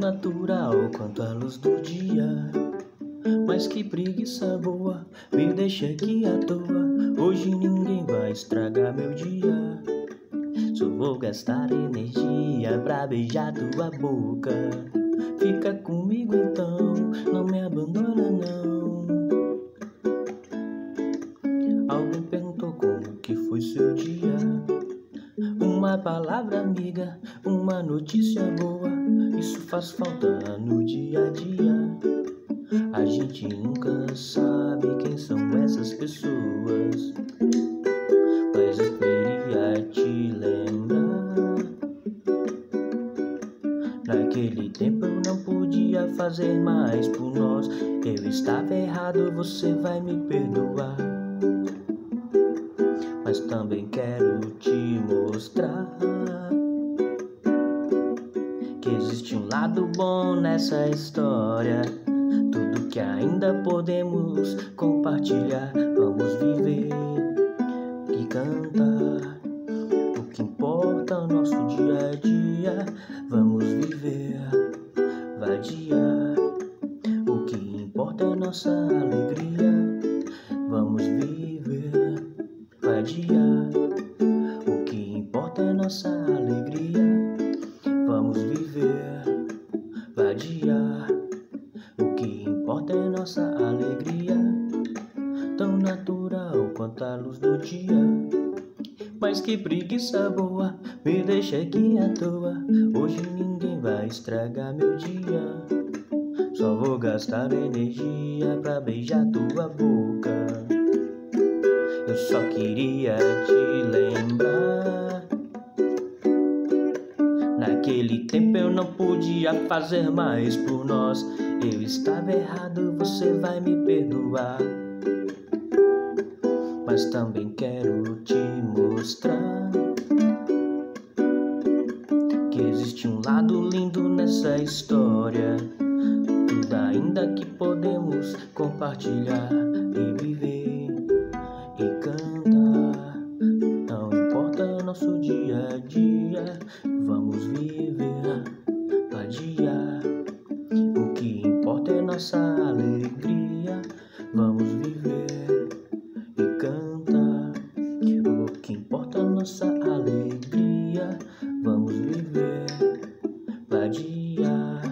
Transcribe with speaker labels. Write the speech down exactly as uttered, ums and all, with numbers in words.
Speaker 1: natural quanto a luz do dia. Mas que preguiça boa, me deixa aqui à toa. Hoje ninguém vai estragar meu dia. Só vou gastar energia pra beijar tua boca. Fica comigo então, não me abandona não. Alguém perguntou como que foi seu dia. Uma palavra amiga, uma notícia boa. Isso faz falta no dia a dia. A gente nunca sabe quem são essas pessoas, mas eu queria te lembrar. Naquele tempo eu não podia fazer mais por nós. Eu estava errado, você vai me perdoar. Mas também quero te mostrar que existe um lado bom nessa história. Tudo que ainda podemos compartilhar. Vamos viver e cantar. O que importa é o nosso dia a dia. Vamos viver, vadiar. O que importa é nossa alegria. Vamos viver, vadiar. O que importa é nossa alegria. Vamos viver, vadiar. O que importa é nossa alegria, tão natural quanto a luz do dia. Mas que preguiça boa, me deixa aqui à toa. Hoje ninguém vai estragar meu dia. Só vou gastar energia pra beijar tua boca. Eu só queria te lembrar. Naquele tempo eu não podia fazer mais por nós. Eu estava errado, você vai me perdoar. Mas também quero te mostrar que existe um lado lindo nessa história. Tudo ainda que podemos compartilhar e viver e cantar. Não importa o nosso dia a dia. Vamos viver, vadiar. O que importa é nossa alegria. Vamos viver e cantar. O que importa é nossa alegria. Vamos viver, vadiar.